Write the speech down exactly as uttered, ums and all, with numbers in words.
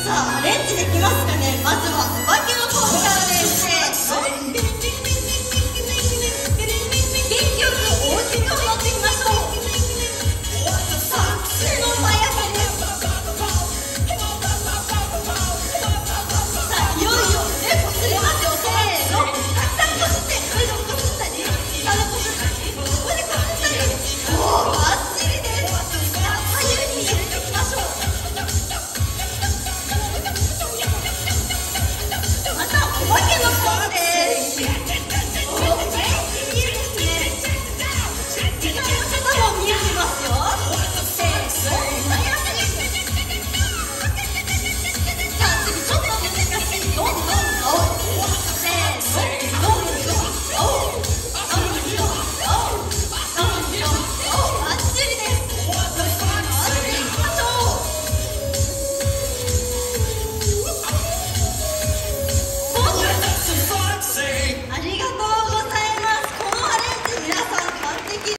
さあアレンジできますかね。まずはお化けのポーズからです。